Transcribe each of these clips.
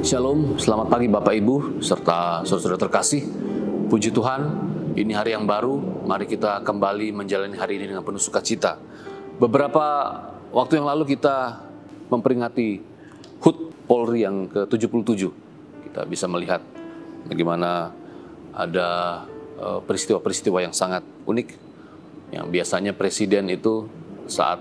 Shalom, selamat pagi Bapak Ibu, serta saudara-saudara terkasih. Puji Tuhan, ini hari yang baru, mari kita kembali menjalani hari ini dengan penuh sukacita. Beberapa waktu yang lalu kita memperingati HUT Polri yang ke-77. Kita bisa melihat bagaimana ada peristiwa-peristiwa yang sangat unik, yang biasanya presiden itu saat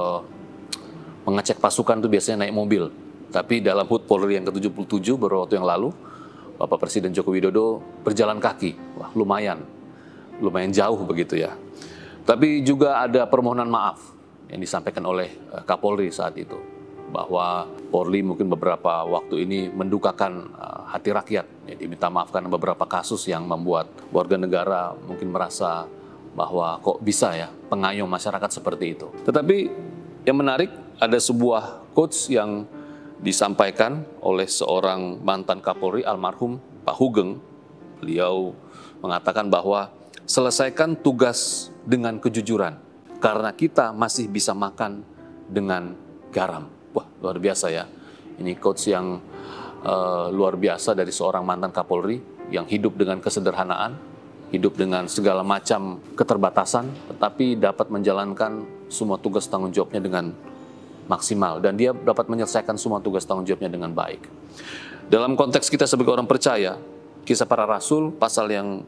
mengecek pasukan itu biasanya naik mobil. Tapi dalam HUT Polri yang ke-77 beberapa waktu yang lalu, Bapak Presiden Joko Widodo berjalan kaki. Wah, lumayan jauh begitu ya. Tapi juga ada permohonan maaf yang disampaikan oleh Kapolri saat itu. Bahwa Polri mungkin beberapa waktu ini mendukakan hati rakyat. Ya, diminta maaf karena beberapa kasus yang membuat warga negara mungkin merasa bahwa kok bisa ya pengayom masyarakat seperti itu. Tetapi yang menarik ada sebuah quotes yang disampaikan oleh seorang mantan Kapolri almarhum Pak Hugeng. Beliau mengatakan bahwa selesaikan tugas dengan kejujuran karena kita masih bisa makan dengan garam. Wah, luar biasa ya. Ini quotes yang luar biasa dari seorang mantan Kapolri yang hidup dengan kesederhanaan, hidup dengan segala macam keterbatasan, tetapi dapat menjalankan semua tugas tanggung jawabnya dengan maksimal, dan dia dapat menyelesaikan semua tugas tanggung jawabnya dengan baik. Dalam konteks kita sebagai orang percaya, Kisah Para Rasul pasal yang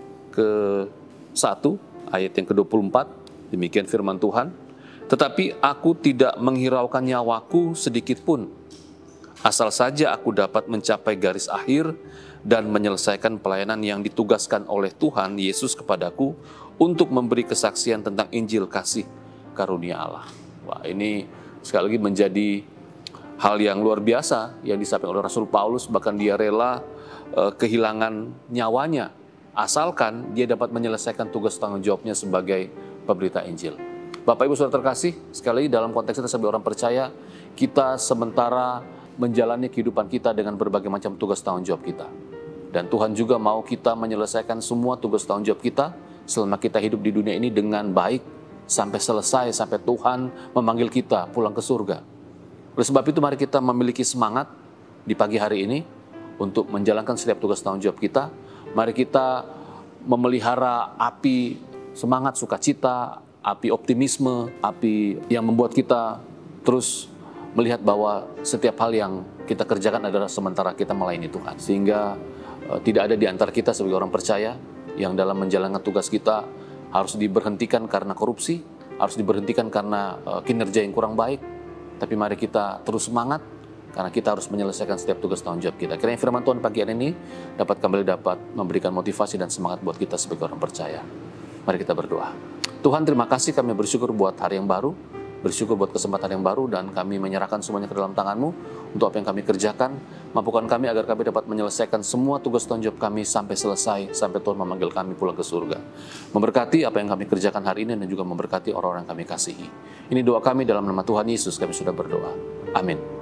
ke-1 ayat yang ke-24, demikian firman Tuhan, tetapi aku tidak menghiraukan nyawaku sedikit pun, asal saja aku dapat mencapai garis akhir dan menyelesaikan pelayanan yang ditugaskan oleh Tuhan Yesus kepadaku untuk memberi kesaksian tentang Injil kasih karunia Allah. Wah, ini sekali lagi menjadi hal yang luar biasa yang disampaikan oleh Rasul Paulus, bahkan dia rela kehilangan nyawanya asalkan dia dapat menyelesaikan tugas tanggung jawabnya sebagai pemberita Injil. Bapak Ibu Saudara terkasih, sekali lagi dalam konteks kita sebagai orang percaya, kita sementara menjalani kehidupan kita dengan berbagai macam tugas tanggung jawab kita. Dan Tuhan juga mau kita menyelesaikan semua tugas tanggung jawab kita selama kita hidup di dunia ini dengan baik, sampai selesai, sampai Tuhan memanggil kita pulang ke surga. Oleh sebab itu mari kita memiliki semangat di pagi hari ini untuk menjalankan setiap tugas tanggung jawab kita. Mari kita memelihara api semangat sukacita, api optimisme, api yang membuat kita terus melihat bahwa setiap hal yang kita kerjakan adalah sementara kita melayani Tuhan. Sehingga tidak ada di antara kita sebagai orang percaya yang dalam menjalankan tugas kita harus diberhentikan karena korupsi, harus diberhentikan karena kinerja yang kurang baik. Tapi mari kita terus semangat, karena kita harus menyelesaikan setiap tugas tanggung jawab kita. Kiranya firman Tuhan pagi hari ini dapat memberikan motivasi dan semangat buat kita sebagai orang percaya. Mari kita berdoa. Tuhan, terima kasih, kami bersyukur buat hari yang baru, bersyukur buat kesempatan yang baru, dan kami menyerahkan semuanya ke dalam tangan-Mu untuk apa yang kami kerjakan. Mampukan kami agar kami dapat menyelesaikan semua tugas tanggung jawab kami sampai selesai, sampai Tuhan memanggil kami pulang ke surga. Memberkati apa yang kami kerjakan hari ini dan juga memberkati orang-orang yang kami kasihi. Ini doa kami dalam nama Tuhan Yesus, kami sudah berdoa. Amin.